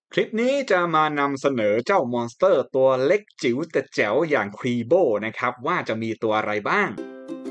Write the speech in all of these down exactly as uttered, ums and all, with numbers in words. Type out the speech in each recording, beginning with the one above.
คลิปนี้จะมานำเสนอเจ้ามอนสเตอร์ตัวเล็กจิ๋วแต่แจ๋วอย่างครีโบนะครับว่าจะมีตัวอะไรบ้าง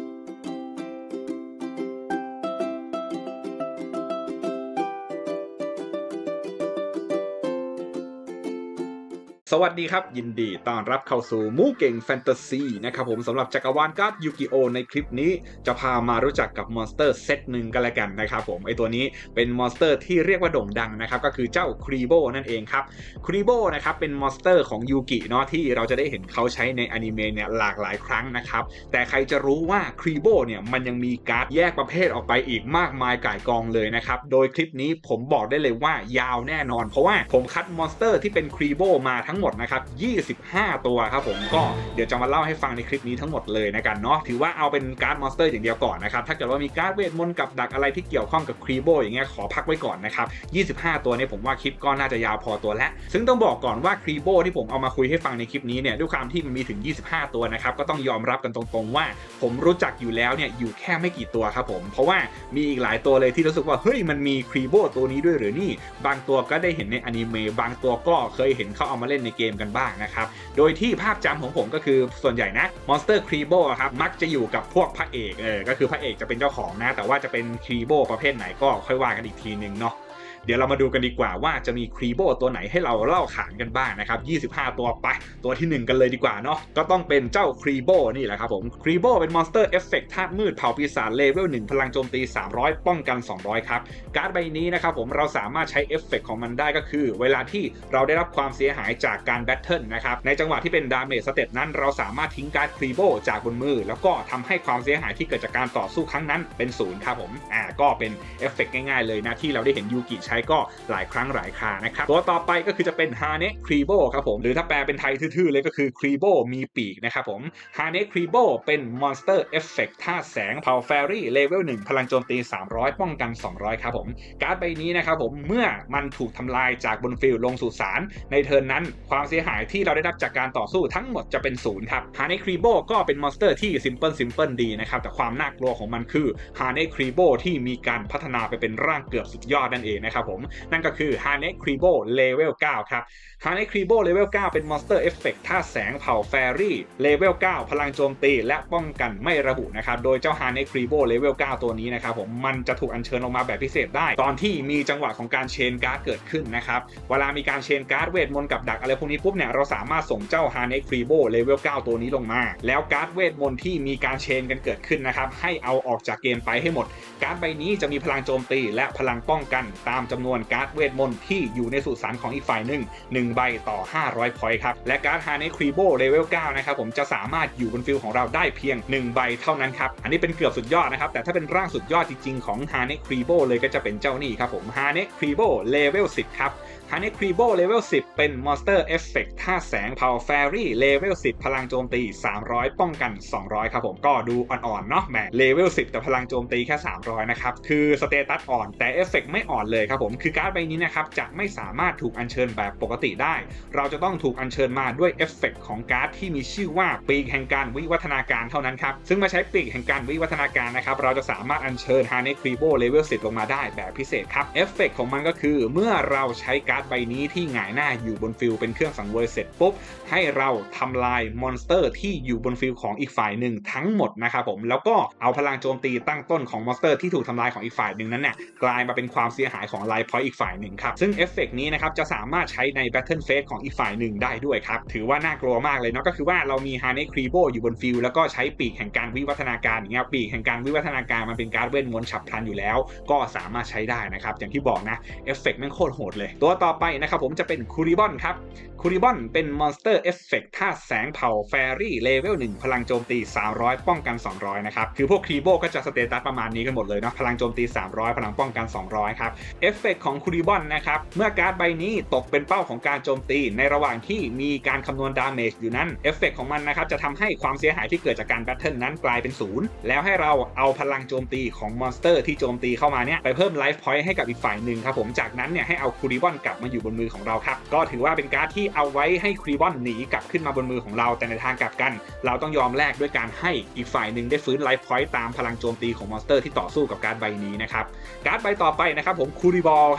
สวัสดีครับยินดีต้อนรับเข้าสู่มูเก่งแฟนตาซีนะครับผมสำหรับจักรวาลการ์ดยูกิโอในคลิปนี้จะพามารู้จักกับมอนสเตอร์เซตหนึ่งกันละกันนะครับผมไอตัวนี้เป็นมอนสเตอร์ที่เรียกว่าโด่งดังนะครับก็คือเจ้าครีโบนั่นเองครับครีโบนะครับเป็นมอนสเตอร์ของยูกิเนาะที่เราจะได้เห็นเขาใช้ในอนิเมะเนี่ยหลากหลายครั้งนะครับแต่ใครจะรู้ว่าครีโบเนี่ยมันยังมีการ์ดแยกประเภทออกไปอีกมากมายก่ายกองเลยนะครับโดยคลิปนี้ผมบอกได้เลยว่ายาวแน่นอนเพราะว่าผมคัดมอนสเตอร์ที่เป็นครีโบมาทั้งหมดนะครับยี่สิบห้าตัวครับผมก็เดี๋ยวจะมาเล่าให้ฟังในคลิปนี้ทั้งหมดเลยนะกันเนาะถือว่าเอาเป็นการ์ดมอนสเตอร์อย่างเดียวก่อนนะครับถ้าเกิดว่ามีการ์ดเวทมนต์กับดักอะไรที่เกี่ยวข้องกับครีโบอย่างเงี้ยขอพักไว้ก่อนนะครับยี่สิบห้าตัวนี้ผมว่าคลิปก็น่าจะยาวพอตัวแล้วซึ่งต้องบอกก่อนว่าครีโบที่ผมเอามาคุยให้ฟังในคลิปนี้เนี่ยด้วยความที่มันมีถึงยี่สิบห้าตัวนะครับก็ต้องยอมรับกันตรงๆว่าผมรู้จักอยู่แล้วเนี่ยอยู่แค่ไม่กี่ตัวครับผมเพราะว่ามีอีกหลายตัวเลยที่รู้สึกว่าเฮ้ยมันมีครีโบตัวนี้ด้วยหรือนี่บางตัวก็ได้เห็นในอนิเมะบางตัวก็เคยเห็นเขาเอามาเล่นในเกมกันบ้างนะครับโดยที่ภาพจำของผมก็คือส่วนใหญ่นะมอนสเตอร์ครีโบครับมักจะอยู่กับพวกพระเอกเออก็คือพระเอกจะเป็นเจ้าของนะแต่ว่าจะเป็นครีโบประเภทไหนก็ค่อยว่ากันอีกทีนึงเนาะเดี๋ยวเรามาดูกันดีกว่าว่าจะมีครีโบตัวไหนให้เราเล่าขานกันบ้างนะครับยี่สิบห้าตัวไปตัวที่หนึ่งกันเลยดีกว่าเนาะก็ต้องเป็นเจ้าครีโบนี่แหละครับผมครีโบเป็นมอนสเตอร์เอฟเฟกต์ธาตุมืดเผ่าปีศาจเลเวลหนึ่งพลังโจมตีสามร้อยป้องกันสองร้อยครับการ์ดใบนี้นะครับผมเราสามารถใช้เอฟเฟกต์ของมันได้ก็คือเวลาที่เราได้รับความเสียหายจากการแบทเทิลนะครับในจังหวะที่เป็นดาเมจสเตตนั้นเราสามารถทิ้งการ์ดครีโบจากบนมือแล้วก็ทำให้ความเสียหายที่เกิดจากการต่อสู้ครั้งนั้นเป็นศูนย์ครับผมอ่าก็เป็นเอฟเฟกต์ง่ายๆเลยนะที่เราได้เห็นยูกิใช้ก็หลายครั้งหลายครานะครับตัวต่อไปก็คือจะเป็นฮาเนะครีโบครับผมหรือถ้าแปลเป็นไทยทื่อๆเลยก็คือครีโบมีปีกนะครับผมฮาเนะครีโบเป็นมอนสเตอร์เอฟเฟกต์ธาตุแสงเผ่าแฟรี่เลเวลหนึ่งพลังโจมตีสามร้อยป้องกันสองร้อยครับผมการ์ดใบนี้นะครับผมเมื่อมันถูกทำลายจากบนฟิลด์ลงสู่สารในเทิร์นนั้นความเสียหายที่เราได้รับจากการต่อสู้ทั้งหมดจะเป็นศูนย์ครับฮาเนะครีโบก็เป็นมอนสเตอร์ที่ซิมเพิลซิมเพิลดีนะครับแต่ความน่ากลัวของมันคือฮาเนะครีโบที่มีการพัฒนาไปเป็นร่างเกือบสุดยอดนั่นเองนะครับผมนั่นก็คือฮาเนะครีโบเลเวลเก้าครับฮาเนะครีโบเลเวลเก้าเป็นมอนสเตอร์เอฟเฟกต์ธาตุแสงเผ่าแฟรี่เลเวลเก้าพลังโจมตีและป้องกันไม่ระบุนะครับโดยเจ้าฮาเนะครีโบเลเวลเก้าตัวนี้นะครับผมมันจะถูกอัญเชิญออกมาแบบพิเศษได้ตอนที่มีจังหวะของการเชนการ์ดเกิดขึ้นนะครับเวลามีการเชนการ์ดเวทมนต์กับดักอะไรพวกนี้ปุ๊บเนี่ยเราสามารถส่งเจ้าฮาเนะครีโบเลเวลเก้าตัวนี้ลงมาแล้วการ์ดเวทมนต์ที่มีการเชนกันเกิดขึ้นนะครับให้เอาออกจากเกมไปให้หมดการ์ดใบนี้จะมีพลังโจมตีและพลังป้องกันตามจำนวนการ์ดเวทมนต์ที่อยู่ในสุสานของอีกฝ่ายหนึ่งหนึ่งใบต่อห้าร้อยพอยต์ครับและการ์ดฮาเนะครีโบเลเวลเก้านะครับผมจะสามารถอยู่บนฟิลของเราได้เพียงหนึ่งใบเท่านั้นครับอันนี้เป็นเกือบสุดยอดนะครับแต่ถ้าเป็นร่างสุดยอดจริงๆของฮาเนะครีโบเลยก็จะเป็นเจ้านี่ครับผมฮาเนะครีโบเลเวลสิบครับฮาเนะครีโบเลเวลสิบเป็นมอนสเตอร์เอฟเฟกต์ธาตุแสงเผ่าแฟรี่เลเวลสิบพลังโจมตีสามร้อยป้องกันสองร้อยครับผมก็ดูอ่อนๆเนาะแหมเลเวลสิบแต่พลังโจมตีแค่สามร้อยนะครับคือสเตตัสอ่อนแต่เอฟเฟกต์ไม่อ่อนเลยครับผมคือการ์ดใบนี้นะครับจะไม่สามารถถูกอัญเชิญแบบปกติได้เราจะต้องถูกอัญเชิญมาด้วยเอฟเฟกต์ของการ์ดที่มีชื่อว่าปีกแห่งการวิวัฒนาการเท่านั้นครับซึ่งมาใช้ปีกแห่งการวิวัฒนาการนะครับเราจะสามารถอัญเชิญฮาเนะครีโบเลเวลสิบลงมาได้แบบพิเศษครับเอฟเฟกต์ของมันก็คือเมื่อเราใช้การ์ดใบนี้ที่หงายหน้าอยู่บนฟิลเป็นเครื่องสังเวยเสร็จปุ๊บให้เราทำลายมอนสเตอร์ที่อยู่บนฟิลของอีกฝ่ายหนึ่งทั้งหมดนะครับผมแล้วก็เอาพลังโจมตีตั้งต้นของมอนสเตอร์ที่ถูกทำลายของอีกฝ่ายหนึ่งนั้นเนี่ยกลายมาเป็นความเสียหายของไลฟ์พอยต์อีกฝ่ายหนึ่งครับซึ่งเอฟเฟกต์นี้นะครับจะสามารถใช้ในแบทเทิลเฟสของอีกฝ่ายหนึ่งได้ด้วยครับถือว่าน่ากลัวมากเลยเนาะก็คือว่าเรามีฮาเนะครีโบอยู่บนฟิลแล้วก็ใช้ปีกแห่งการวิวัฒนาการอย่างเงี้ยปีกแห่งการวิวัฒนาการมันเป็นการ์ดเวทมนต์ฉับพลันอยู่แล้วก็สามารถใช้ได้นะครับอย่างที่บอกนะเอฟเฟกต์แม่งโคตรโหดเลยตัวต่อไปนะครับผมจะเป็นคูริบอนครับคูริบอนเป็นมอนสเตอร์เอฟเฟกต์ธาตุแสงเผ่าแฟรี่เลเวลหนึ่งพลังโจมตีสามร้อยป้องกันสองร้อยนะครับคือพวกครีโบก็จะสเตตัสประมาณนี้กันหมดเลยนะพลังโจมตีสามร้อยพลังป้องกันสองร้อยครับเอฟเฟกต์ของคูริบอนนะครับเมื่อการ์ดใบนี้ตกเป็นเป้าของการโจมตีในระหว่างที่มีการคำนวณดาเมจอยู่นั้นเอฟเฟกต์ของมันนะครับจะทำให้ความเสียหายที่เกิดจากการแบทเทิลนั้นกลายเป็นศูนย์แล้วให้เราเอาพลังโจมตีของมอนสเตอร์ที่โจมตีเข้ามาเนี่ยไปเพิ่มไลฟ์พอยต์ให้กับอีกฝ่ายหนึ่งครับผมจากนั้นเนี่ยให้เอาคูริบอนกลับมาอยู่บนมือของเราครับก็ถือว่าเป็นการ์ดที่เอาไว้ให้ครีบอนหนีกลับขึ้นมาบนมือของเราแต่ในทางกลับกันเราต้องยอมแลกด้วยการให้อีกฝ่ายหนึ่งได้ฟื้นไลฟ์พอยต์ตามพลังโจมตีของมอนสเตอร์ที่ต่อสู้กับการ์ดใบนี้นะครับการ์ดใบต่อไปนะครับผมคูริบอลครับค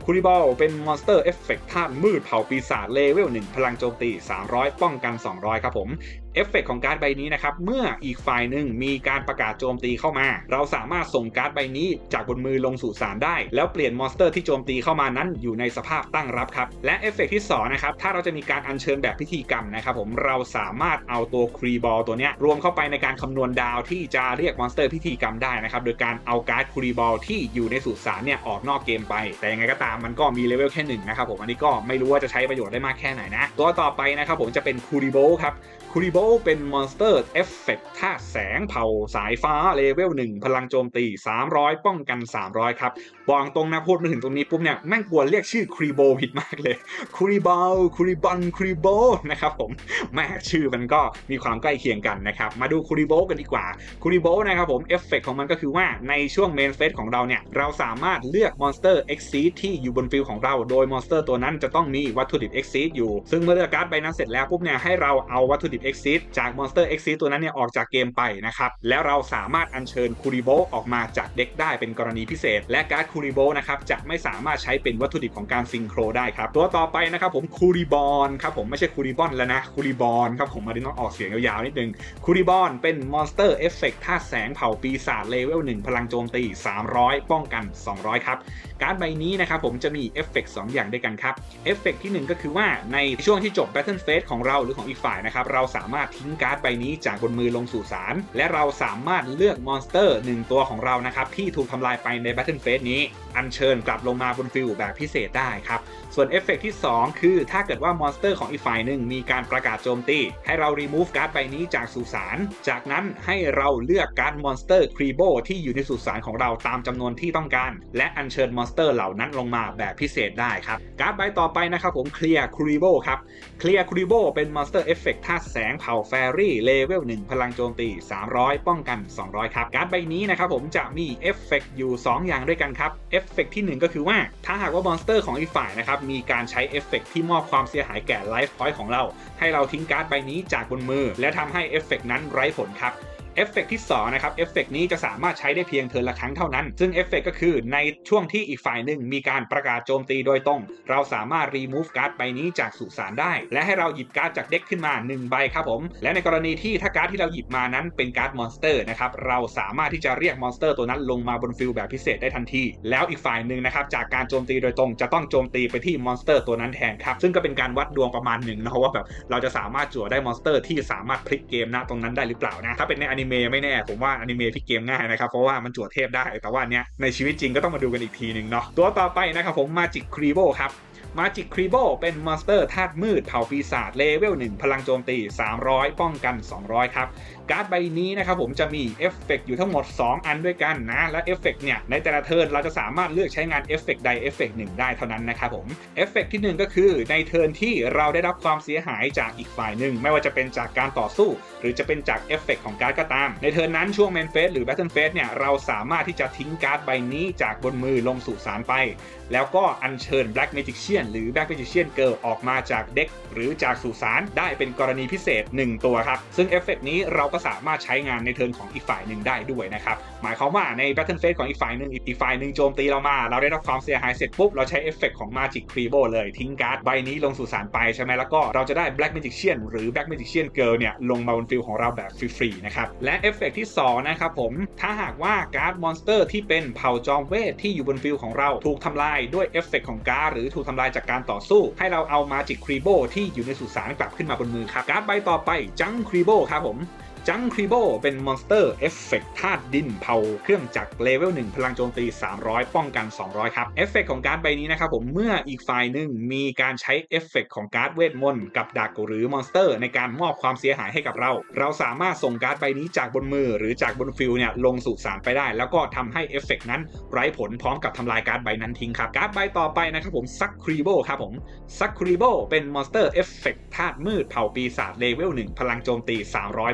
คูริบอลเป็นมอนสเตอร์เอฟเฟกต์ธาตุมืดเผ่าปีศาจเลเวลหนึ่งพลังโจมตีสามร้อยป้องกันสองร้อยครับผมเอฟเฟกต์ของการ์ดใบนี้นะครับเมื่ออีกฝ่ายหนึ่งมีการประกาศโจมตีเข้ามาเราสามารถส่งการ์ดใบนี้จากบนมือลงสู่สารได้แล้วเปลี่ยนมอนสเตอร์ที่โจมตีเข้ามานั้นอยู่ในสภาพตั้งรับครับและเอฟเฟกต์ที่สองนะครับถ้าเราจะมีการอัญเชิญแบบพิธีกรรมนะครับผมเราสามารถเอาตัวครีบอลตัวนี้รวมเข้าไปในการคำนวณดาวที่จะเรียกมอนสเตอร์พิธีกรรมได้นะครับโดยการเอาการ์ดครีบอลที่อยู่ในสุสานเนี่ยออกนอกเกมไปแต่ยังไงก็ตามมันก็มีเลเวลแค่หนึ่งนะครับผมอันนี้ก็ไม่รู้ว่าจะใช้ประโยชน์ได้มากแค่ไหนนะตัวต่อไปนะครับผมจะเป็นคูริโบครับคูริโบเป็นมอนสเตอร์เอฟเฟกต์ธาตุแสงเผ่าสายฟ้าเลเวลหนึ่งพลังโจมตีสามร้อยป้องกันสามร้อยครับบอกตรงนะพูดมาถึงตรงนี้ปุ๊บเนี่ยแม่งกลัวเรียกชื่อครีโบผิดมากเลยคูริบอลคูริบอลคูริโบนะครับผมแม่ชื่อมันก็มีความใกล้เคียงกันนะครับมาดูคูริโบกันดีกว่าคูริโบนะครับผมเอฟเฟกต์ของมันก็คือว่าในช่วงเมนเฟสของเราเนี่ยเราสามารถเลือกมอนสเตอร์เอ็กซีดที่อยู่บนฟิลของเราโดยมอนสเตอร์ตัวนั้นจะต้องมีวัตถุดิบเอ็กซีดอยู่ซึ่งเมื่อเลือกการ์ดใบนั้นเสร็จแล้วปุ๊บเนี่ยให้เราเอาวัตถุดิบเอ็กซีดจากมอนสเตอร์เอ็กซีดตัวนั้นเนี่ยออกจากเกมไปนะครับแล้วเราสามารถอัญเชิญคูริโบออกมาจากเด็กได้เป็นกรณีพิเศษและการ์ดคูริโบนะครับจะไม่สามารถใช้เป็นวัตถุดิบของการซิงโครได้ครับตัวต่อไปนะครับผมคูริบอลครับผมไม่ใช่คูริบอนแล้วนะคูริบอลครับผมมาดิต้องออกเสียงยาวๆนิดนึงคูริบอลเป็นมอนสเตอร์เอฟเฟกต์ธาตุแสงเผ่าปีศาจเลเวลหนึ่งพลังโจมตีสามร้อยป้องกันสองร้อยครับการ์ดใบนี้นะครับผมจะมีเอฟเฟกต์สองอย่างด้วยกันครับเอฟเฟกต์ที่หนึ่งก็คือว่าในช่วงที่จบ Battle Phase ของเราหรือของอีกฝ่ายนะครับเราสามารถทิ้งการ์ดใบนี้จากบนมือลงสู่สารและเราสามารถเลือกมอนสเตอร์หนึ่งตัวของเรานะครับที่ถูกทำลายไปใน Battle Phase นี้อัญเชิญกลับลงมาบนฟิลแบบพิเศษได้ครับส่วนเอฟเฟกต์ที่สองคือถ้าเกิดว่ามอนสเตอร์ของอีกฝ่ายหนึ่งมีการประกาศโจมตีให้เรา remove การ์ดใบนี้จากสุสานจากนั้นให้เราเลือกการ์ดมอนสเตอร์ครีโบที่อยู่ในสุสานของเราตามจำนวนที่ต้องการและอัญเชิญมอนสเตอร์เหล่านั้นลงมาแบบพิเศษได้ครับการ์ดใบต่อไปนะครับผมเคลียร์ครีโบครับเคลียร์ครีโบเป็นมอนสเตอร์เอฟเฟกต์ธาตุแสงเผ่าแฟรี่เลเวลหนึ่งพลังโจมตีสามร้อยป้องกันสองร้อยครับการ์ดใบนี้นะครับผมจะมีเอฟเฟกต์อยู่สองอย่างด้วยกันครับเอฟเฟกต์ที่หนึ่งก็คือว่าถ้าหากว่ามอนสเตอร์ของอีกฝ่ายนะครับมีการใช้เอฟเฟกต์ที่มอบความเสียหายแก่ไลฟ์พอยต์ของเราให้เราทิ้งการ์ดใบนี้จากบนมือและทำให้เอฟเฟกต์นั้นไร้ผลครับเอฟเฟกต์ที่สองนะครับเอฟเฟกต์นี้จะสามารถใช้ได้เพียงเทิร์นละครั้งเท่านั้นซึ่งเอฟเฟกต์ก็คือในช่วงที่อีกฝ่ายหนึ่งมีการประกาศโจมตีโดยตรงเราสามารถรีมูฟการ์ดใบนี้จากสุสานได้และให้เราหยิบการ์ดจากเด็กขึ้นมาหนึ่งใบครับผมและในกรณีที่ถ้าการ์ดที่เราหยิบมานั้นเป็นการ์ดมอนสเตอร์นะครับเราสามารถที่จะเรียกมอนสเตอร์ตัวนั้นลงมาบนฟิลแบบพิเศษได้ทันทีแล้วอีกฝ่ายหนึ่งนะครับจากการโจมตีโดยตรงจะต้องโจมตีไปที่มอนสเตอร์ตัวนั้นแทนครับซึ่งก็เป็นการวัดดวงประมาณหนึ่งนะว่าแบบเราจะสามารถจั่วได้มอนสเตอร์ที่สามารถพลิกเกมณตรงนั้นได้หรือเปล่านะถ้าเป็นในอนิเมะไม่แน่ผมว่าอนิเมะพลิกเกมง่ายนะครับเพราะว่ามันจั่วเทพได้แต่ว่าเนี้ยในชีวิตจริงก็ต้องมาดูกันอีกทีหนึ่งเนาะตัวต่อไปนะครับผมมาจิกครีโบครับมาจิกครีโบเป็นมอนสเตอร์ธาตุมืดเผ่าปีศาจเลเวลหนึ่งพลังโจมตีสามร้อยป้องกันสองร้อยครับการ์ดใบนี้นะครับผมจะมีเอฟเฟกต์อยู่ทั้งหมดสองอันด้วยกันนะและเอฟเฟกต์เนี่ยในแต่ละเทิร์นเราจะสามารถเลือกใช้งานเอฟเฟกต์ใดเอฟเฟกต์หนึ่งได้เท่านั้นนะครับผมเอฟเฟกต์ที่หนึ่งก็คือในเทิร์นที่เราได้รับความเสียหายจากอีกฝ่ายหนึ่งไม่ว่าจะเป็นจากการต่อสู้หรือจะเป็นจากเอฟเฟกต์ของการ์ดก็ตามในเทิร์นนั้นช่วงเมนเฟสหรือแบทเทิลเฟสเนี่ยเราสามารถที่จะทิ้งการ์ดใบนี้จากบนมือลงสู่สารไปแล้วก็อัญเชิญ Black Magician หรือ Black Magician Girl ออกมาจากเด็กหรือจากสุสานได้เป็นกรณีพิเศษหนึ่งตัวครับซึ่งเอฟเฟกต์นี้เราก็สามารถใช้งานในเทิร์นของอีกฝ่ายหนึ่งได้ด้วยนะครับหมายความว่าใน Battle Phase ของอีกฝ่ายหนึ่งอีกฝ่ายหนึ่งโจมตีเรามาเราได้รับความเสียหายเสร็จปุ๊บเราใช้เอฟเฟกต์ของ Magic Creepo เลยทิ้งการ์ดใบนี้ลงสู่สารไปใช่ไหมแล้วก็เราจะได้ Black Magician หรือ Black Magician Girl เนี่ยลงมาบนฟิลของเราแบบฟรีๆนะครับและเอฟเฟกต์ที่สองนะครับผมถ้าหากว่าการ์ดมอนสเตอร์ที่เป็นเผ่าจอมเวทที่อยู่บนฟิลของเราถูกทำลายด้วยเอฟเฟกต์ของการ์ดหรือถูกทำลายจากการต่อสู้ให้เราเอา Magic Creepo ที่อยู่ในสุสานกลับขึ้นมาบนมือครับการ์ดใบต่อไป Junk Creepo ครับผมจังครีโบเป็นมอนสเตอร์เอฟเฟกต์ธาตุดินเผาเครื่องจักรเลเวลหนึ่งพลังโจมตีสามร้อยป้องกันสองร้อยครับเอฟเฟกต์ของการ์ดใบนี้นะครับผมเมื่ออีกฝ่ายหนึ่งมีการใช้เอฟเฟกต์ของการ์ดเวทมนต์กับดักหรือมอนสเตอร์ในการมอบความเสียหายให้กับเราเราสามารถส่งการ์ดใบนี้จากบนมือหรือจากบนฟิลเนี่ยลงสู่สารไปได้แล้วก็ทำให้เอฟเฟกต์นั้นไร้ผลพร้อมกับทำลายการ์ดใบนั้นทิ้งครับการ์ดใบต่อไปนะครับผมซักครีโบครับผมซักครีโบเป็นมอนสเตอร์เอฟเฟกต์ธาตุมืดเผาปีศาจเลเวลหนึ่งพลังโจมตีสามร้อยป้องกัน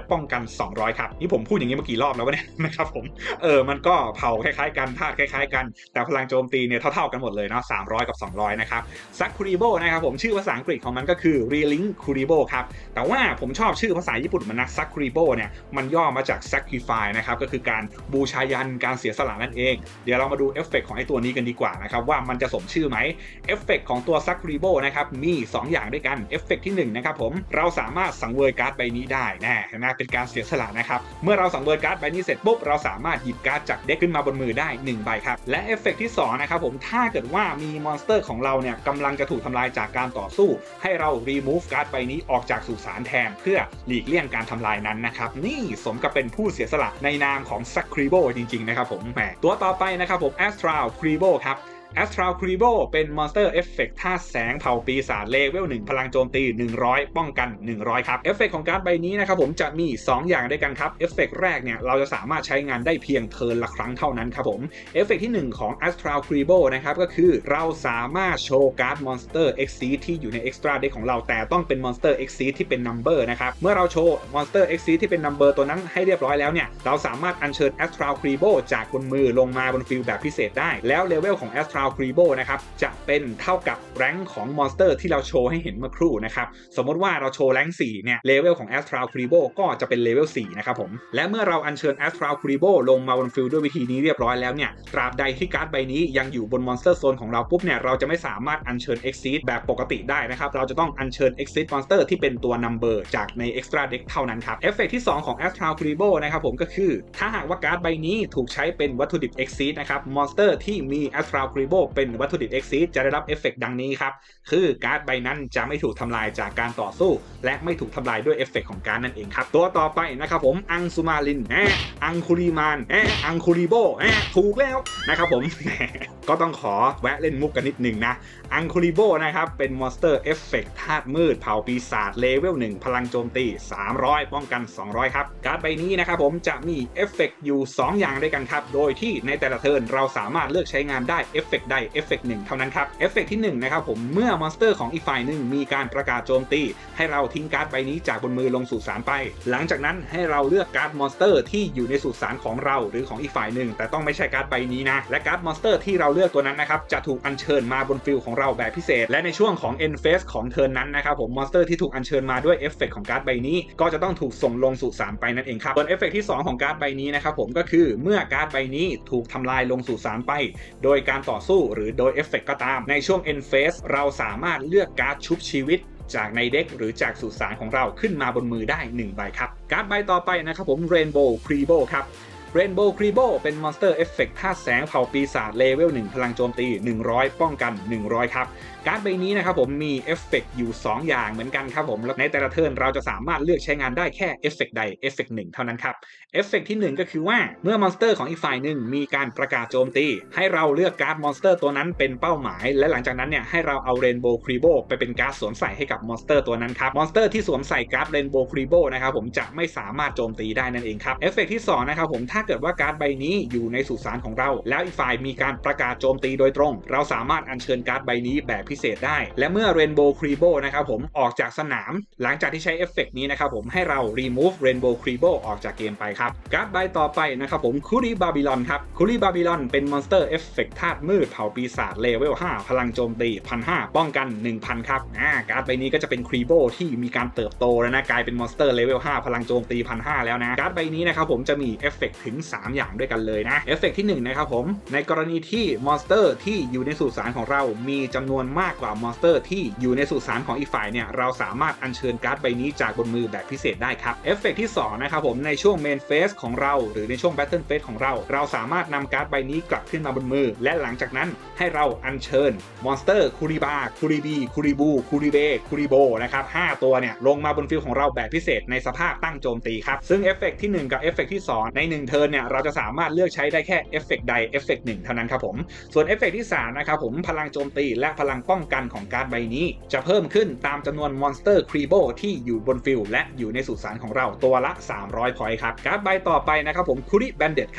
กันสองร้อยครับนี่ผมพูดอย่างนี้มากี่รอบแล้ววะเนี่ยนะครับผมเออมันก็เผาคล้ายๆกันธาตุคล้ายๆกันแต่พลังโจมตีเนี่ยเท่าๆกันหมดเลยเนาะสามร้อยกับสองร้อยนะครับซักคูริโบนะครับผมชื่อภาษาอังกฤษของมันก็คือ Relink Kuribo ครับแต่ว่าผมชอบชื่อภาษาญี่ปุ่นมันนะซักคูริโบเนี่ยมันย่อมาจาก Sacrifice นะครับก็คือการบูชายันการเสียสละนั่นเองเดี๋ยวเรามาดูเอฟเฟกต์ของไอ้ตัวนี้กันดีกว่านะครับว่ามันจะสมชื่อไหมเอฟเฟกต์ของตัวซักคูริโบนะครับมีสองอย่างด้วยกันเอฟเฟกต์ที่หนึ่งนะครับผมเราสามารถสังเวยการ์ดใบนี้ได้แน่เห็นไหมเป็นการเสียสละนะครับเมื่อเราสังเวยการ์ดใบนี้เสร็จปุ๊บเราสามารถหยิบการ์ดจากเด็กขึ้นมาบนมือได้หนึ่งใบครับและเอฟเฟกต์ที่สองนะครับผมถ้าเกิดว่ามีมอนสเตอร์ของเราเนี่ยกำลังจะถูกทำลายจากการต่อสู้ให้เรา remove การ์ดใบนี้ออกจากสุสานแทนเพื่อหลีกเลี่ยงการทำลายนั้นนะครับนี่สมกับเป็นผู้เสียสละในนามของซักคูริโบจริงๆนะครับผมแหมตัวต่อไปนะครับผม Astral Kuribo ครับAstral Kuribo เป็นมอนสเตอร์เอฟเฟกต์ธาตุแสงเผ่าปีศาจเลเวลหนึ่งพลังโจมตีหนึ่งร้อยป้องกันหนึ่งร้อยครับเอฟเฟกต์ของการ์ดใบนี้นะครับผมจะมีสองอย่างด้วยกันครับเอฟเฟกต์แรกเนี่ยเราจะสามารถใช้งานได้เพียงเทิร์นละครั้งเท่านั้นครับผมเอฟเฟกต์ที่หนึ่งของ Astral Kuribo นะครับก็คือเราสามารถโชว์การ์ดมอนสเตอร์ Exceed ที่อยู่ใน Extra Deck ของเราแต่ต้องเป็นมอนสเตอร์ Exceed ที่เป็น Number นะครับเมื่อเราโชว์มอนสเตอร์ Exceed ที่เป็น Number ตัวนั้นให้เรียบร้อยแล้วเนี่ยเราสามารถอัญเชิญ Astral Kuribo จากบนมือลงมาบนฟิลแบบพิเศษได้แล้วเลเวลของ Astral Kuribo นะครับจะเป็นเท่ากับแรงค์ของมอนสเตอร์ที่เราโชว์ให้เห็นเมื่อครู่นะครับสมมติว่าเราโชว์แรงค์สี่เนี่ยเลเวลของ Astral Kuribo ก็จะเป็นเลเวลสี่นะครับผมและเมื่อเราอัญเชิญ Astral Kuribo ลงมาบนฟิลด้วยวิธีนี้เรียบร้อยแล้วเนี่ยตราบใดที่การ์ดใบนี้ยังอยู่บนมอนสเตอร์โซนของเราปุ๊บเนี่ยเราจะไม่สามารถอัญเชิญ Exceed แบบปกติได้นะครับเราจะต้องอัญเชิญ Exceed Monster ที่เป็นตัว Number จากใน Extra Deck เท่านั้นครับเอฟเฟกต์ที่สองของ Astral Kuribo นะครับผมก็คือถ้าหากว่าการ์ดใบนี้ถูกใช้เป็นวัตถุดิบ Exceed นะครับมอนสเตอร์ที่มี Astral Kuribo เป็นวัตถุดิบ Exceed จะได้รับเอฟเฟกต์ดังนี้ครับคือการ์ดใบนั้นจะไม่ถูกทำลายจากการต่อสู้และไม่ถูกทำลายด้วยเอฟเฟกต์ของการ์ดนั่นเองครับตัวต่อไปนะครับผมอังซูมาลินแอะอังคูริมานแอะอังคูริโบแอะถูกแล้วนะครับผม ก็ต้องขอแวะเล่นมุกกันนิดหนึ่งนะอังคูริโบนะครับเป็นมอนสเตอร์เอฟเฟกต์ธาตุมืดเผ่าปีศาจเลเวลหนึ่งพลังโจมตีสามร้อยป้องกันสองร้อยครับการ์ดใบนี้นะครับผมจะมีเอฟเฟกต์อยู่สองอย่างด้วยกันครับโดยที่ในแต่ละเทิร์นเราสามารถเลือกใช้งานได้เอฟเฟกต์ใดเอฟเฟกต์หนึ่งเท่านั้นครับเอฟเฟกต์ที่หนึ่งนะครับผมเมื่อมอนสเตอร์ของอีกฝ่ายหนึ่งมีการประกาศโจมตีให้เราทิ้งการ์ดใบนี้จากบนมือลงสู่สารไปหลังจากนั้นให้เราเลือกการ์ดมอนสเตอร์ที่อยู่ในสุสานของเราหรือของอีกฝ่ายหนึ่งแต่ต้องไม่ใช่การ์ดใบนี้นะและการ์ดมอนสเตอร์ที่เราเลือกตัวนั้นนะครับจะถูกอัญเชิญมาบนฟิลของเราแบบพิเศษและในช่วงของ end phase ของเทิร์นนั้นนะครับผมมอนสเตอร์ที่ถูกอัญเชิญมาด้วยเอฟเฟกต์ของการ์ดใบนี้ก็จะต้องถูกส่งลงสู่สารไปนั่นเองครับส่วนเอฟเฟกต์ที่สองของการ์ดใบนี้นะครับผมก็คือเมื่อการ์ดใบนี้ถูกทำลายลงสู่สารไปโดยการต่อสู้หรือโดยเอฟเฟกต์ก็ตามในช่วง end phase เราสามารถเลือกการ์ดชุบชีวิตจากในเด็กหรือจากสุสานของเราขึ้นมาบนมือได้หนึ่งใบครับการ์ดใบต่อไปนะครับผม Rainbow Kuribo ครับ Rainbow Kuribo เป็นมอนสเตอร์เอฟเฟกต์ธาตุแสงเผ่าปีศาจเลเวลหนึ่งพลังโจมตีหนึ่งร้อยป้องกันหนึ่งร้อยครับการ์ดใบนี้นะครับผมมีเอฟเฟกต์อยู่สองอย่างเหมือนกันครับผมในแต่ละเทิร์นเราจะสามารถเลือกใช้งานได้แค่เอฟเฟกต์ใดเอฟเฟกต์หนึ่งเท่านั้นครับเอฟเฟกต์ที่หนึ่งก็คือว่าเมื่อมอนสเตอร์ของอีกฝ่ายหนึ่งมีการประกาศโจมตีให้เราเลือกการ์ดมอนสเตอร์ตัวนั้นเป็นเป้าหมายและหลังจากนั้นเนี่ยให้เราเอา Rainbow Kuribo ไปเป็นการ์ดสวมใส่ให้กับมอนสเตอร์ตัวนั้นครับมอนสเตอร์ที่สวมใส่การ์ด Rainbow Kuribo นะครับผมจะไม่สามารถโจมตีได้นั่นเองครับเอฟเฟกต์ที่สองนะครับผมถ้าเกิดว่าการ์ดใบนี้อยู่ในสุสานของเราแล้วอีกฝ่ายมีการประกาศโจมตีโดยตรงเราสามารถอัญเชิญการ์ดใบนี้แบบพิเศษได้และเมื่อ Rainbow Kuribo นะครับผมออกจากสนามหลังจากที่ใช้เอฟเฟกต์นี้นะครับผมให้เรา remove Rainbow Kuribo ออกจากเกมไปครับการ์ดใบต่อไปนะครับผม Kuri Babylon ครับ Kuri Babylon เป็นมอนสเตอร์เอฟเฟกต์ธาตุมืดเผ่าปีศาจเลเวลห้าพลังโจมตี หนึ่งพันห้าร้อย ป้องกัน หนึ่งพัน ครับอ่าการ์ดใบนี้ก็จะเป็น Kuribo ที่มีการเติบโตแล้วนะกลายเป็นมอนสเตอร์เลเวลห้าพลังโจมตี หนึ่งพันห้าร้อย แล้วนะการ์ดใบนี้นะครับผมจะมีเอฟเฟกต์ถึงสามอย่างด้วยกันเลยนะเอฟเฟกต์ที่หนึ่งนะครับผมในกรณีที่มอนสเตอร์ที่อยู่ในสุสานของเรามีจำนวนมากกว่ามอนสเตอร์ที่อยู่ในสุสานของอีกฝ่ายเนี่ยเราสามารถอัญเชิญการ์ดใบนี้จากบนมือแบบพิเศษได้ครับเอฟเฟกต์ที่สองนะครับผมในช่วงเมนเฟสของเราหรือในช่วงแบทเทิลเฟสของเราเราสามารถนำการ์ดใบนี้กลับขึ้นมาบนมือและหลังจากนั้นให้เราอัญเชิญมอนสเตอร์คูริบาคูริบีคูริบูคูริเบคูริโบนะครับห้าตัวเนี่ยลงมาบนฟิลของเราแบบพิเศษในสภาพตั้งโจมตีครับซึ่งเอฟเฟกต์ที่หนึ่งกับเอฟเฟกต์ที่สองในหนึ่งเทิร์นเนี่ยเราจะสามารถเลือกใช้ได้แค่เอฟเฟกต์ใดเอฟเฟกต์หนึ่งเท่านั้นครับผมส่วนเอฟเฟกต์ที่สามนะครับผมพลังโจมตีและพลังป้องกันของการ์ดใบนี้จะเพิ่มขึ้นตามจำนวนมอนสเตอร์ครีโบที่อยู่บนฟิลและอยู่ในสุสานของเราตัวละสามร้อยพอยต์ครับการ์ดใบต่อไปนะครับผมคูริแบนเด็ดครับ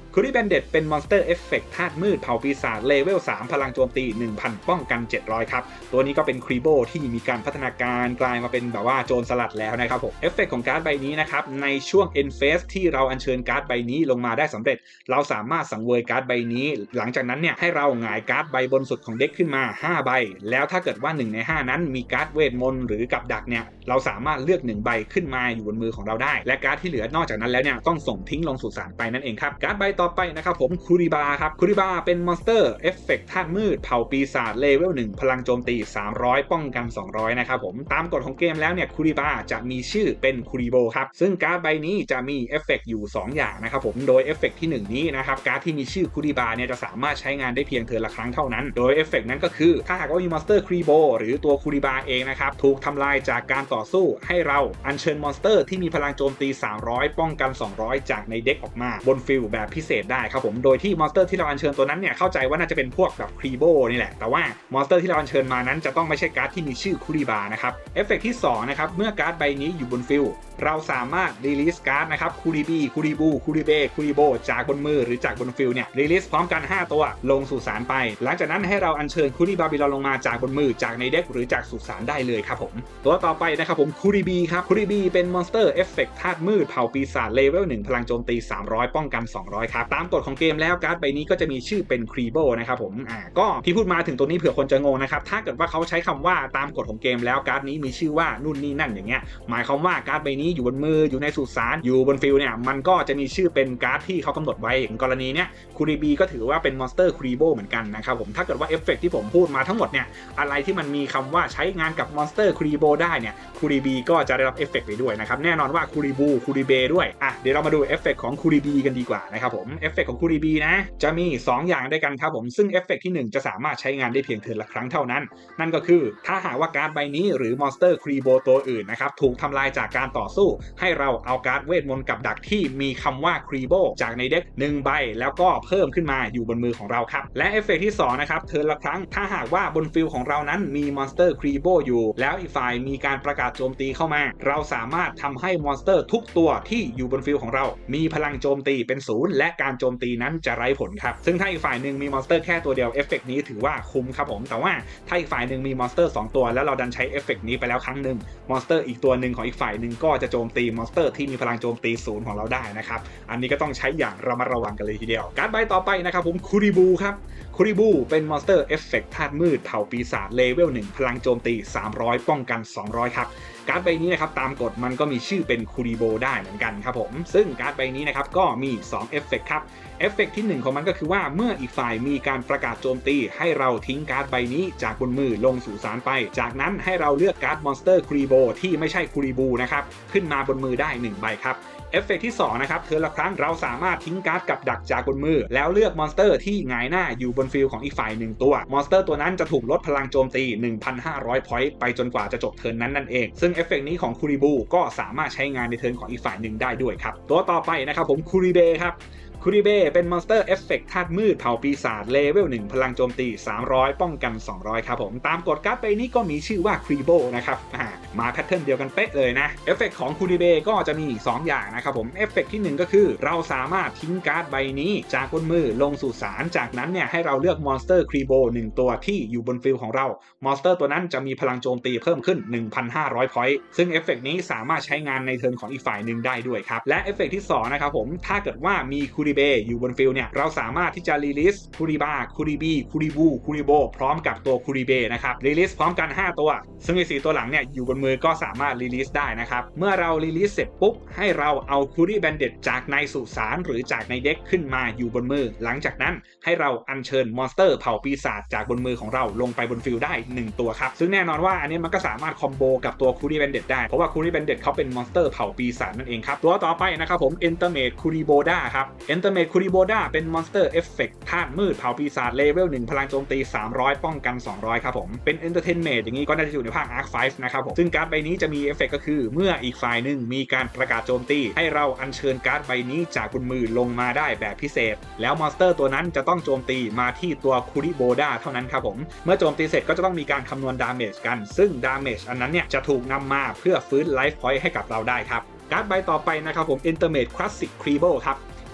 คูริแบนเด็ดเป็นมอนสเตอร์เอฟเฟกต์ธาตุมืดเผ่าปีศาจเลเวลสามพลังโจมตี หนึ่งพัน ป้องกันเจ็ดร้อยครับตัวนี้ก็เป็นครีโบที่มีการพัฒนาการกลายมาเป็นแบบว่าโจรสลัดแล้วนะครับผมเอฟเฟกต์ของการ์ดใบนี้นะครับในช่วง End Phase ที่เราอัญเชิญการ์ดใบนี้ลงมาได้สำเร็จเราสามารถสังเวยการ์ดใบนี้หลังจากนั้นเนี่ยให้เราหงายการ์ดใบบนสุดของเด็กขึ้นมาห้าใบแล้วถ้าเกิดว่าหนึ่งในห้านั้นมีการ์ดเวทมนต์หรือกับดักเนี่ยเราสามารถเลือกหนึ่งใบขึ้นมาอยู่บนมือของเราได้และการ์ดที่เหลือนอกจากนั้นแล้วเนี่ยต้องส่งทิ้งลงสู่สารไปนั่นเองครับการ์ดใบต่อไปนะครับผมคูริบาครับคูริบาเป็นมอนสเตอร์เอฟเฟกต์ธาตุมืดเผ่าปีศาจเลเวลหนึ่งพลังโจมตีสามร้อยป้องกันสองร้อยนะครับผมตามกฎของเกมแล้วเนี่ยคูริบาจะมีชื่อเป็นคูริโบครับซึ่งการ์ดใบนี้จะมีเอฟเฟกต์อยู่สองอย่างนะครับผมโดยเอฟเฟกต์ที่หนึ่งนี้นะครับการ์ดที่มีชื่อคูริบาเนี่ยจะสามารถใช้งานได้เพียงเทิร์นละครั้งเท่านั้นโดยเอฟเฟกต์นั้นก็คือถ้าหากว่ามีมอนสเตอร์คูริโบหรือตัวคูริบาเองนะครับถูกทำลายจากการต่อสู้ให้เราอัญเชิญมอนสเตอร์ที่มีพลังโจมตีสามร้อยป้องกันสองร้อยจากในเด็กออกมาบนฟิลแบบพิเศษได้ครับผมโดยที่มอนสเตอร์ที่เราอัญเชิญตัวนั้นเนี่ยเข้าใจว่าน่าจะเป็นพวกแบบครีโบนี่แหละแต่ว่ามอนสเตอร์ที่เราอัญเชิญมานั้นจะต้องไม่ใช่การ์ดที่มีชื่อคูริบานะครับเอฟเฟกต์ที่สองนะครับเมื่อการ์ดใบนี้อยู่บนฟิลเราสามารถรีลิสการ์ดนะครับคูริบีคูริบูคูริเบคูริโบจากบนมือหรือจากบนฟิลเนี่ยรีลิสพร้อมกันห้าตัวลงสู่สารไปหลังจากนั้นให้เราอัญเชิญคูริบาบิลอนลงมาจากบนมือจากในเด็กหรือจากสู่สารได้เลยครับผมตัวต่อไปนะครับผมคูริบีครับคูริบีเป็นมอนสเตอร์เอฟเฟกต์ธาตุมืดเผ่าปีศาจเลเวลหนึ่งพลังโจมตีสามร้อยป้องกันสองร้อยครับตามกฎของเกมแล้วการ์ดใบนี้ก็จะมีชื่อเป็นครีโบนะครับผมอ่าก็ที่พูดมาถึงตัวนี้เผื่อคนจะงงนะครับถ้าเกิดว่าเขาใช้คำว่าตามกฎของเกมแล้วการ์ดนี้มีชื่อว่านู่นนี่นั่นอย่างเงี้ยหมายความว่าการ์ดใบนี้อยู่บนมืออยู่ในสุสานอยู่บนฟิลเนี่ยมันก็จะมีชื่อเป็นการ์ดที่เขากำหนดไว้อย่างกรณีเนี้ยคูริบีก็ถือว่าเป็นมอนสเตอร์ครีโบเหมือนกันนะครับผมถ้าเกิดว่าเอฟเฟกต์ที่ผมพูดมาทั้งหมดเนี่ยอะไรที่มันมีคำว่าใช้งานกับมอนสเตอร์ครีโบได้เนี่ยคูริบีก็จะได้รับเอฟเฟกต์ไปด้วยนะครับแน่นอนว่าคูริบูคูริเบด้วยอ่ะเดี๋ยวเรามาดูเอฟเฟกต์ของคูริบีกันดีกว่านะครับผมเอฟเฟกต์ของคูริบีนะจะมีสองอย่างด้วยกันครับผมซึ่งเอฟเฟกต์ที่หนึ่งจะสามารถใช้งานได้เพียงเทิร์นละครั้งเท่านั้นนั่นก็คือถ้าหากว่าการ์ดใบนี้หรือมอนสเตอร์ครีโบตัวอื่นนะครับถูกทำลายจากการต่อสู้ให้เราเอาการ์ดเวทมนต์กับดักที่มีคำว่าครีโบจากในเด็กหนึ่งใบแล้วก็เพิ่มขึ้นมาอยู่บนมือของเราครับและเอฟเฟกต์ที่สองนะครับเทิร์นละครั้งถ้าหากว่าบนฟิลของเรานั้นมีมอนสเตอร์ครีโบอยู่แล้วอีกฝ่ายมีการประกาศโจมตีเข้ามาเราสามารถทำให้มอนสเตอร์ทุกตัวที่อยู่บนฟิลของเรามีพลังโจมตีเป็นศูนย์และการโจมตีนั้นจะไร้ผลครับซึ่งถ้าอีกฝ่ายหนึ่งมีมอนสเตอร์แค่ตัวเดียวเอฟเฟกต์นี้ถือว่าคุ้มครับผมแต่ว่าถ้าอีกฝ่ายหนึ่งมีมอนสเตอร์สองตัวแล้วเราดันใช้เอฟเฟกต์นี้ไปแล้วครั้งหนึ่งมอนสเตอร์อีกตัวหนึ่งของอีกฝ่ายหนึ่งก็จะโจมตีมอนสเตอร์ที่มีพลังโจมตีศูนย์ของเราได้นะครับอันนี้ก็ต้องใช้อย่างระมัดระวังกันเลยทีเดียวการ์ดใบต่อไปนะครับผมคูริบูครับคูริบูเป็นมอนสเตอร์เอฟเฟกต์ธาตุมืดเผ่าปีศาจเลเวลหนึ่งพลังโจมตีสามร้อยป้องกันสองร้อยครับการ์ดใบนี้นะครับตามกฎมันก็มีชื่อเป็นคูริโบได้เหมือนกันครับผมซึ่งการ์ดใบนี้นะครับก็มีสองเอฟเฟกต์ครับเอฟเฟกต์ที่หนึ่งของมันก็คือว่าเมื่ออีกฝ่ายมีการประกาศโจมตีให้เราทิ้งการ์ดใบนี้จากบนมือลงสู่สารไปจากนั้นให้เราเลือกการ์ดมอนสเตอร์คูริโบที่ไม่ใช่คูริบูนะครับขึ้นมาบนมือได้หนึ่งใบครับเอฟเฟกต์ที่สองนะครับเทิร์นละครั้งเราสามารถทิ้งการ์ดกับดักจากบนมือแล้วเลือกมอนสเตอร์ที่หงายหน้าอยู่บนฟิลของอีกฝ่ายหนึ่งตัวมอนสเตอร์ตัวนั้นจะถูกลดพลังโจมตี หนึ่งพันห้าร้อย พอยต์ไปจนกว่าจะจบเทิร์นนั้นนั่นเองซึ่งเอฟเฟกต์นี้ของคูริบูก็สามารถใช้งานในเทิร์นของอีกฝ่ายหนึ่งได้ด้วยครับตัวต่อไปนะครับผมคูริเบครับคูริเบเป็นมอนสเตอร์เอฟเฟกต์ธาตุมืดเผ่าปีศาจเลเวลหนึ่งพลังโจมตีสามร้อยป้องกันสองร้อยครับผมตามกฎการ์ดใบนี้ก็มีชื่อว่าครีโบนะครับมาแพทเทิร์นเดียวกันเป๊ะเลยนะเอฟเฟกต์ของคูริเบก็จะมีสองอย่างนะครับผมเอฟเฟกต์ที่หนึ่งก็คือเราสามารถทิ้งการ์ดใบนี้จากบนมือลงสู่สารจากนั้นเนี่ยให้เราเลือกมอนสเตอร์ครีโบหนึ่งตัวที่อยู่บนฟิลของเรามอนสเตอร์ตัวนั้นจะมีพลังโจมตีเพิ่มขึ้น หนึ่งพันห้าร้อย พอยต์ซึ่งเอฟเฟกต์นี้สามารถใช้งานในเทิร์นของอีกฝ่ายหนึ่งได้ด้วยครับและเอฟเฟกต์ที่สองนะครับผมถ้าเกิดว่ามีคูริเบอยู่บนฟิลเนี่ยเราสามารถที่จะรีลิสคูริบาคูริบีคูริบูคูริโบพร้อมกับตัวคูริเบนะครับรีลิสพร้อมกันห้าตัวซึ่งในสี่ตัวหลังเนี่ยอยู่บนมือก็สามารถรีลิสได้นะครับเมื่อเรารีลิสเสร็จปุ๊บให้เราเอาคูริแบนเด็ดจากในสุสานหรือจากในเด็กขึ้นมาอยู่บนมือหลังจากนั้นให้เราอัญเชิญมอนสเตอร์เผ่าปีศาจจากบนมือของเราลงไปบนฟิลได้หนึ่งตัวครับซึ่งแน่นอนว่าอันนี้มันก็สามารถคอมโบกับตัวคูริแบนเด็ดได้เพราะว่าคูริแบนเด็ดเขาเป็นมอนสเตอร์เผ่าปีศาจนั่นเองครับตัวต่อไปนะครับผมเอนเตอร์เมดคูริโบดาครับเอนเตอร์เมดคูริโบดาเป็นมอนสเตอร์เอฟเฟกต์ธาตุมืดเผ่าปีศาจเลเวลหนึ่งพลังโจมตีสามร้อยป้องกันสองร้อยครับผมเป็นเอนเตอร์เทนเมดอย่างนี้ก็น่าจะอยู่ในภาค อาร์ค ไฟว์ นะครับผมซึ่งการ์ดใบนี้จะมีเอฟเฟกต์ก็คือเมื่ออีกฝ่ายหนึ่งมีการประกาศโจมตีให้เราอัญเชิญการ์ดใบนี้จากบนมือลงมาได้แบบพิเศษแล้วมอนสเตอร์ตัวนั้นจะต้องโจมตีมาที่ตัวคูริโบดาเท่านั้นครับผมเมื่อโจมตีเสร็จก็จะต้องมีการคำนวณดาเมจกันซึ่งดาเมจอันนั้นเนี่ยจะถูกนำมาเพื่อฟื้นไลฟ์พอยต์ให้กับเราได้ครับการ์ดใบต่อไปนะครับผม Intermate Classic Creeble ครับ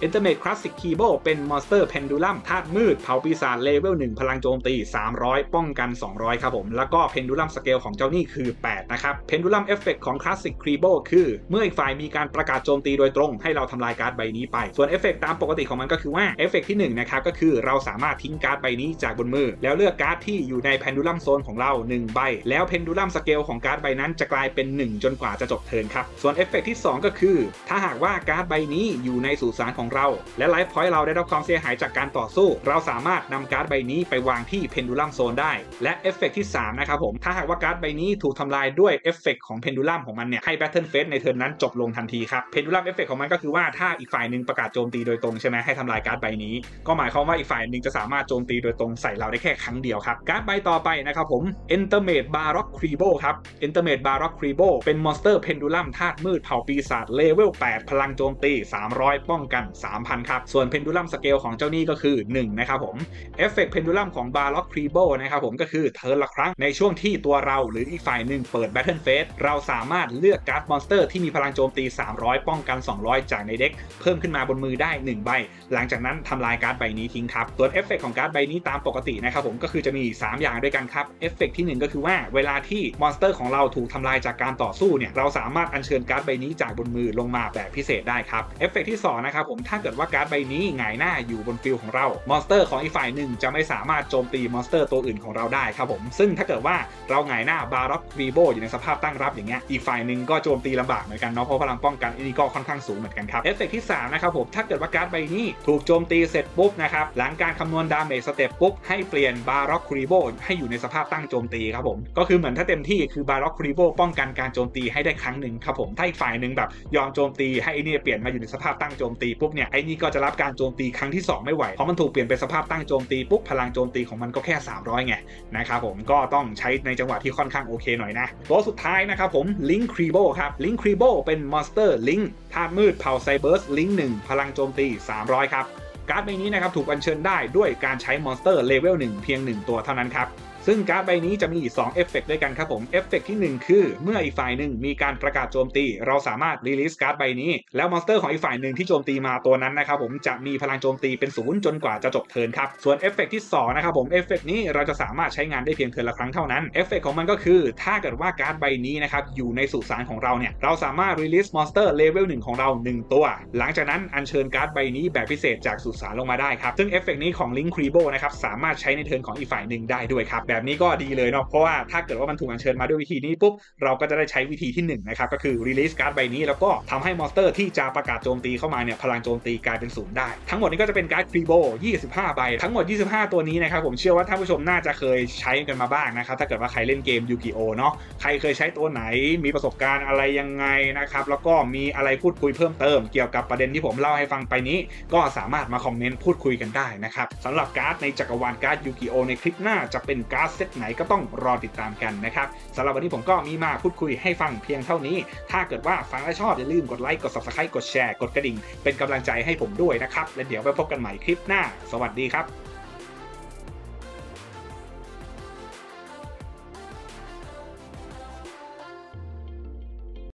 Entermate Classic Kibo เป็นมอนสเตอร์เพนดูลัมธาตุมืดเผ่าปีศาจเลเวลหนึ่งพลังโจมตีสามร้อยป้องกันสองร้อยครับผมแล้วก็เพนดูลัมสเกลของเจ้านี่คือแปดนะครับเพนดูลัมเอฟเฟกต์ของ Classic Kibo คือเมื่ออีกฝ่ายมีการประกาศโจมตีโดยตรงให้เราทำลายการ์ดใบนี้ไปส่วนเอฟเฟกต์ตามปกติของมันก็คือว่าเอฟเฟกต์ที่หนึ่งนะครับก็คือเราสามารถทิ้งการ์ดใบนี้จากบนมือแล้วเลือกการ์ดที่อยู่ในเพนดูลัมโซนของเราหนึ่งใบแล้วเพนดูลัมสเกลของการ์ดใบนั้นจะกลายเป็นหนึ่งจนกว่าจะจบเทิร์นครับส่วนเอฟเฟกต์ที่สองก็คือถ้าหากว่าการ์ดใบนี้อยู่ในสุสานของเราและไลฟ์พอยต์เราได้รับความเสียหายจากการต่อสู้เราสามารถนำการ์ดใบนี้ไปวางที่เพนดูลัมโซนได้และเอฟเฟกต์ที่สามนะครับผมถ้าหากว่าการ์ดใบนี้ถูกทำลายด้วยเอฟเฟกต์ของเพนดูลัมของมันเนี่ยให้แบทเทิลเฟสในเทิร์นนั้นจบลงทันทีครับเพนดูลัมเอฟเฟกต์ของมันก็คือว่าถ้าอีกฝ่ายหนึ่งประกาศโจมตีโดยตรงใช่ไหมให้ทำลายการ์ดใบนี้ก็หมายความว่าอีกฝ่ายหนึ่งจะสามารถโจมตีโดยตรงใส่เราได้แค่ครั้งเดียวครับการ์ดใบต่อไปนะครับผม Entermate Barrock Kribo ครับ Entermate Barrock Kribo เป็นมอนสเตอร์เพนดูลัมธาตุมืดเผ่าปีศาจเลเวลแปดพลังโจมตีสามร้อยป้องกัน สามพัน ครับส่วนเพนดูลัมสเกลของเจ้านี่ก็คือหนึ่งนะครับผมเอฟเฟกต์เพนดูลัมของ Barrock Kribo นะครับผมก็คือเทิร์นละครั้งในช่วงที่ตัวเราหรืออีกฝ่ายหนึ่งเปิด Battle Phase เราสามารถเลือกการ์ดมอนสเตอร์ที่มีพลังโจมตีสามร้อยป้องกันสองร้อยจากในเด็กเพิ่มขึ้นมาบนมือได้หนึ่งใบหลังจากนั้นทำลายการ์ดใบนี้ทิ้งครับส่วนเอฟเฟกต์ของการ์ดใบนี้ตามปกตินะครับผมก็คือจะมีสามอย่างด้วยกันครับเอฟเฟกต์ที่หนึ่งก็คือว่าเวลาที่มอนสเตอร์ของเราถูกทำลายจากการต่อสู้เนี่ยเราสามารถอัญเชิญการ์ดใบนี้จากบนมือลงมาแบบพิเศษได้ครับเอฟเฟกต์ที่สองนะครับผมถ้าเกิดว่าการ์ดใบนี้หงายหน้าอยู่บนฟิลของเรามอนสเตอร์ของอีกฝ่ายหนึ่งจะไม่สามารถโจมตีมอนสเตอร์ตัวอื่นของเราได้ครับผมซึ่งถ้าเกิดว่าเราหงายหน้า Barrock Kribo อยู่ในสภาพตั้งรับอย่างเงี้ยอีกฝ่ายหนึ่งก็โจมตีลำบากเหมือนกันเนาะเพราะพลังป้องกันอันนี้ก็ค่อนข้างสูงเหมือนกันครับเอฟเฟกต์ที่สามนะครับผมถ้าเกิดว่าการ์ดใบนี้ถูกโจมตีเสร็จปุ๊บนะครับหลังการคำนวณดาเมจสเต็ปปุ๊บให้เปลี่ยน Barrock Kribo ให้อยู่ในสภาพตั้งโจมตีครับผมก็คือเหมือนถ้าเต็มที่คือ Barrock Kribo ป้องกันการโจมตีให้ได้ครั้งหนึ่งครับผมถ้าอีกฝ่ายหนึ่งแบบยอมโจมตีให้ไอ้นี่เปลี่ยนมาอยู่ในสภาพตั้งโจมตีปุ๊บเนี่ยไอ้นี่ก็จะรับการโจมตีครั้งที่สองไม่ไหวเพราะมันถูกเปลี่ยนเป็นสภาพตั้งโจมตีปุ๊บพลังโจมตีของมันก็แค่สามร้อยไงนะครับผมก็ต้องใช้ในจังหวะที่ค่อนข้างโอเคหน่อยนะตัวสุดท้ายนะครับผม Link Kribo ครับ Link Kribo เป็นมอนสเตอร์ Link ธาตุมืดเผ่าไซเบิร์ส Link หนึ่งพลังโจมตีสามร้อยครับการ์ดใบนี้นะครับถูกอัญเชิญได้ด้วยการใช้มอนสเตอร์เลเวลหนึ่งเพียงหนึ่งตัวเท่านั้นครับซึ่งการ์ดใบนี้จะมีสองเอฟเฟกต์ด้วยกันครับผมเอฟเฟกต์ที่หนึ่งคือเมื่ออีกฝ่ายหนึ่งมีการประกาศโจมตีเราสามารถรีลิสการ์ดใบนี้แล้วมอนสเตอร์ของอีกฝ่ายหนึ่งที่โจมตีมาตัวนั้นนะครับผมจะมีพลังโจมตีเป็นศูนย์จนกว่าจะจบเทิร์นครับส่วนเอฟเฟกต์ที่สองนะครับผมเอฟเฟกต์นี้เราจะสามารถใช้งานได้เพียงเทิร์นละครั้งเท่านั้นเอฟเฟกต์ของมันก็คือถ้าเกิดว่าการ์ดใบนี้นะครับอยู่ในสุสานของเราเนี่ยเราสามารถรีลิสมอนสเตอร์เลเวลหนึ่งของเราหนึ่งตัวหลังจากนั้นอัญเชิญการ์ดใบนี้แบบพิเศษจากสุสานลงมาได้ครับซึ่งเอฟเฟกต์นี้ของ Link Kribo นะครับสามารถใช้ในเทิร์นของอีกฝ่ายหนึ่งได้ด้วยครับแบบนี้ก็ดีเลยเพราะว่าถ้าเกิดว่ามันถูกอัญเชิญมาด้วยวิธีนี้ปุ๊บเราก็จะได้ใช้วิธีที่หนึ่งนะครับก็คือ release การ์ดใบนี้แล้วก็ทำให้มอนสเตอร์ที่จะประกาศโจมตีเข้ามาเนี่ยพลังโจมตีกลายเป็นศูนย์ได้ทั้งหมดนี้ก็จะเป็นการ์ด Kribo ยี่สิบห้าใบทั้งหมดยี่สิบห้าตัวนี้นะครับผมเชื่อว่าท่านผู้ชมน่าจะเคยใช้กันมาบ้างนะครับถ้าเกิดว่าใครเล่นเกม Yu-Gi-Oh เนาะใครเคยใช้ตัวไหนมีประสบการณ์อะไรยังไงนะครับแล้วก็มีอะไรพูดคุยเพิ่มเติมเกี่ยวกับประเด็นที่ผมเล่าให้ฟังไปนี้ก็สามารถมาคอมเมนต์พูดคุยกันได้นะครับสำหรับการ์ดในจักรวาลการ์ด Yu-Gi-Oh ในคลิปหน้าจะเป็นการ์ดเซตไหนก็ต้องรอติดตามกันนะครับสำหรับวันนี้ผมก็มีมาพูดคุยให้ฟังเพียงเท่านี้ถ้าเกิดว่าฟังและชอบอย่าลืมกดไลค์กด ซับสไครบ์ กดแชร์กดกระดิ่งเป็นกำลังใจให้ผมด้วยนะครับและเดี๋ยวไปพบกันใหม่คลิปหน้าสวัสดีครับ